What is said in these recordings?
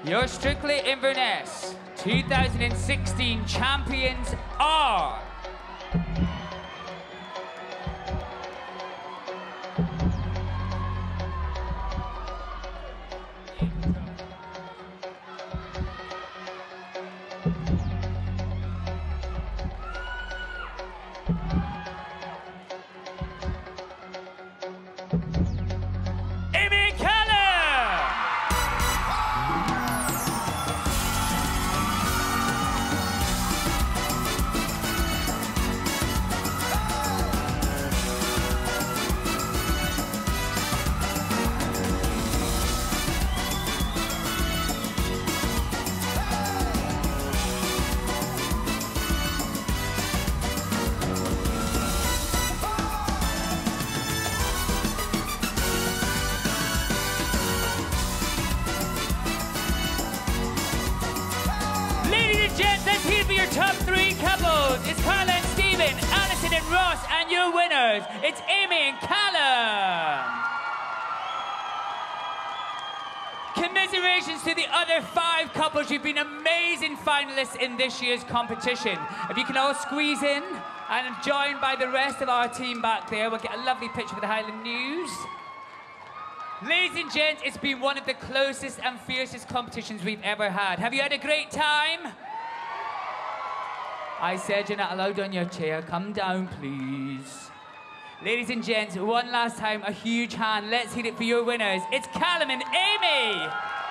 Your Strictly Inverness 2016 champions are... Amy and Calum! Gents, let's hear for your top three couples. It's Carla and Stephen, Alison and Ross, and your winners, it's Amy and Calum. Commiserations to the other 5 couples. You've been amazing finalists in this year's competition. If you can all squeeze in and join by the rest of our team back there, we'll get a lovely picture for the Highland News. Ladies and gents, it's been one of the closest and fiercest competitions we've ever had. Have you had a great time? I said you're not allowed on your chair. Come down, please. Ladies and gents, one last time, a huge hand. Let's hear it for your winners. It's Calum and Amy.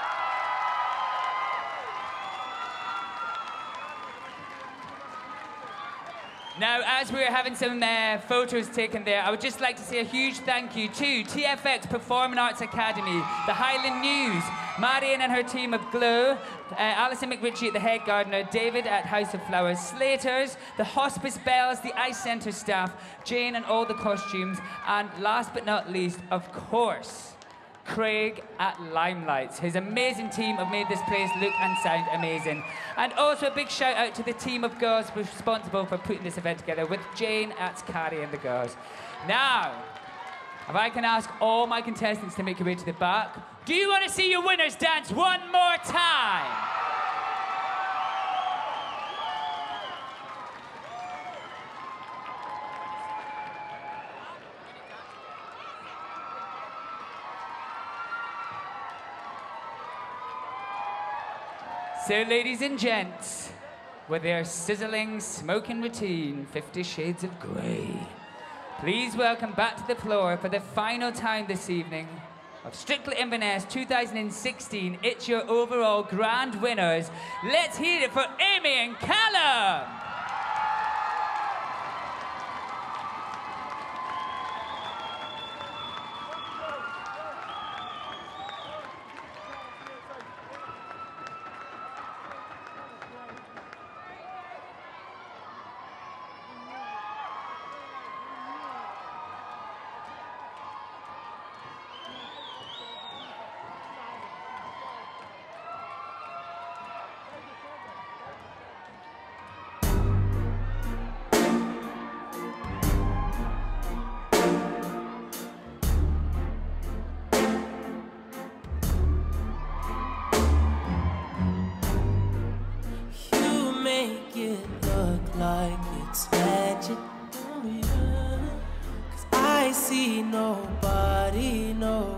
Now, as we were having some photos taken there, I would just like to say a huge thank you to TFX Performing Arts Academy, the Highland News, Marion and her team of Glow, Alison McRitchie, the head gardener, David at House of Flowers, Slaters, the Hospice Bells, the Ice Centre staff, Jane and all the costumes, and last but not least, of course, Craig at Limelights. His amazing team have made this place look and sound amazing. And also a big shout out to the team of girls responsible for putting this event together, with Jane at Carrie and the girls. Now, if I can ask all my contestants to make your way to the back, do you want to see your winners dance one more time? So, ladies and gents, with their sizzling, smoking routine, 50 Shades of Grey, please welcome back to the floor for the final time this evening of Strictly Inverness 2016. It's your overall grand winners. Let's hear it for Amy and Calum. Like it's magic, oh yeah. 'Cause I see nobody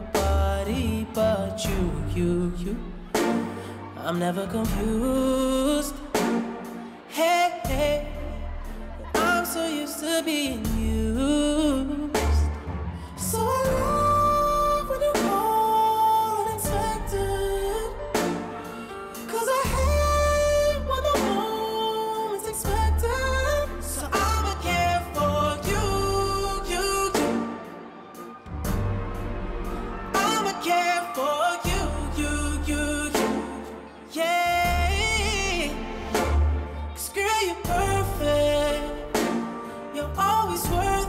but you. I'm never confused. Hey, I'm so used to being used. So I love when you call unexpected. 'Cause I hate when the moment's expected. So I'ma care for you. I'ma care for you. Yeah. 'Cause girl, you're perfect. You're always worth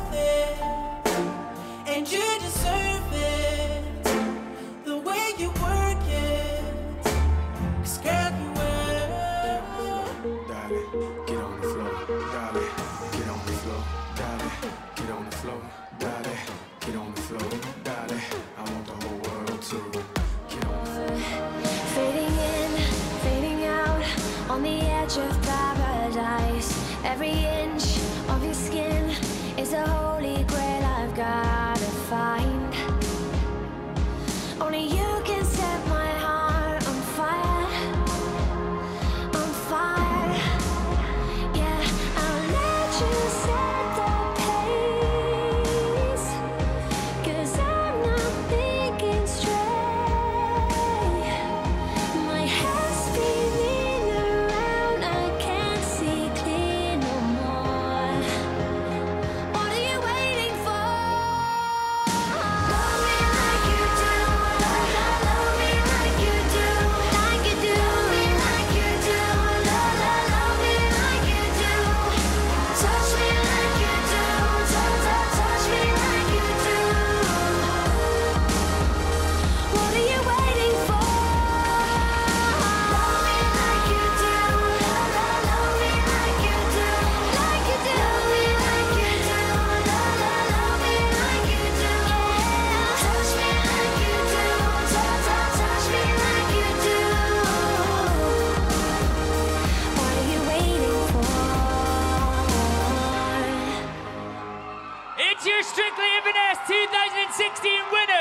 it's your Strictly Inverness 2016 winner.